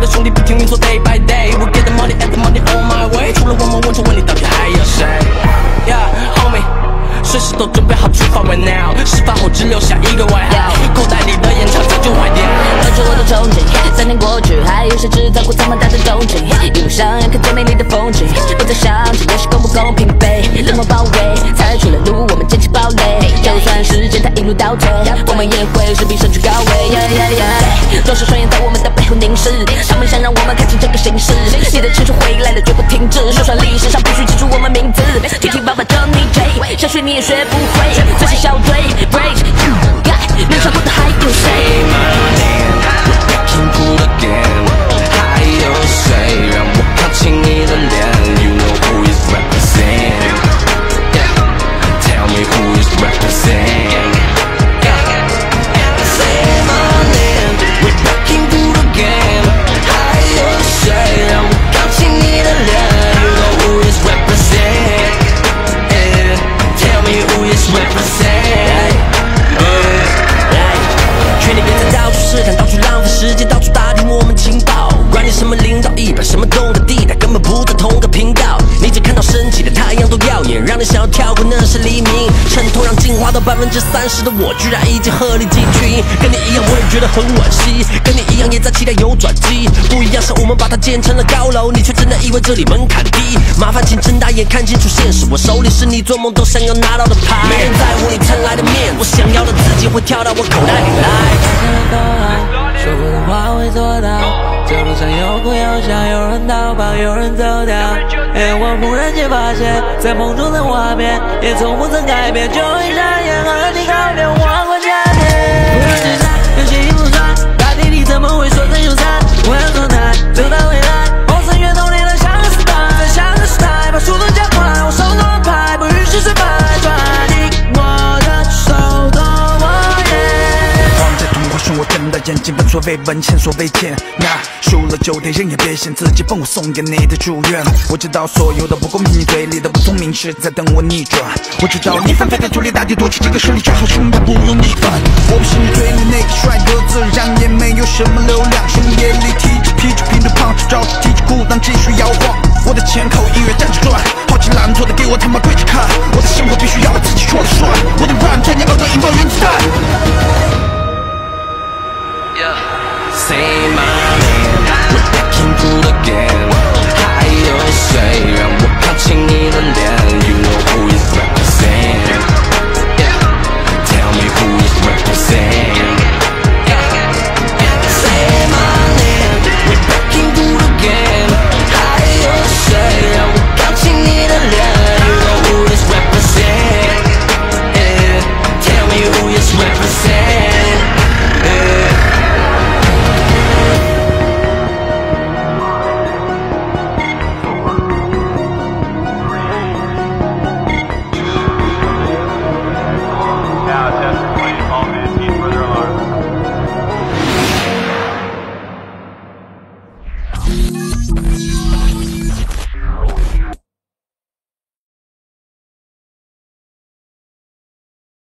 兄弟不停运作 day by day， 我 get the money and the money on my way。除了我们，我就问你到底还有谁 ？Yeah homie， 随时都准备好出发 right now， 事发后只留下一个外号，口袋里的烟肠早就坏掉。 抱着我的憧憬，3年过去，还有谁制造过这么大的动静？一路上要看最美丽的风景，不再想这件事公不公平，被冷漠包围，踩出了路，我们捡起堡垒。就算时间它一路倒退，我们也会势必身居高位。多少双眼在我们的背后凝视，他们想让我们看清这个形势。你的青春回来了，绝不停止。说说历史上必须记住我们名字。听听爸爸叫你 J， 想学你也学不会，这是小队 break。能唱过的还有谁？ 还有谁让我靠近你的脸 ？You know who is represent? Tell me who is represent? Say my name, we're back into the game. 还有谁让我靠近你的脸 ？You know who is represent? Tell me who is represent? 权力变成到处试探，到处浪费时间，到处打听我们情报。管你什么领导100，什么动的地带，根本不在同个频道。你只看到升起的太阳多耀眼，让你想要跳过那是黎明。衬托让进化到30%的我，居然已经鹤立鸡群。跟你一样，我也觉得很惋惜。跟你一样，也在期待有转机。不一样是我们把它建成了高楼，你却真的以为这里门槛低。麻烦请睁大眼看清楚现实，我手里是你做梦都想要拿到的牌。没人在乎你蹭来的面，我想要的自己会跳到我口袋里来。 说过的话会做到，这路上有哭有笑，有人逃跑，有人走掉。我忽然间发现，在梦中的画面也从不曾改变，就一眨眼和你告别，望过夏天。忽然之间，有些一路上，大地里怎么会说真有彩？我要走难，走到未来，红色跃动你的像个时代，在下个时代，把速度加快，我手中的牌不允许失败，抓紧我的手动我也。 黄在通话漩涡睁大眼睛，闻所未闻，前所未见。那输了就得人也别嫌自己笨，我送给你的祝愿。我知道所有的不公平，你嘴里的不聪明是在等我逆转。我知道你翻飞在土里，大地夺取这个实力，就好兄弟不用逆反。我不是你嘴里那个帅哥，自然也没有什么流量。深夜里提着啤酒瓶着胖着照着提着裤裆继续摇晃。我的前口音乐站着转，好奇懒惰的给我他妈跪着看。我的生活必须要我自己说了算，我的 rap 战要的引爆原子弹。 Say my name, we're back into the game. 还有谁让我靠近你的脸 ？You know who is represent? Tell me who is represent? Say my name, we're back into the game. 还有谁让我靠近你的脸 ？You know who is represent? Tell me who is represent? Now, test, please, all 15 further alarm.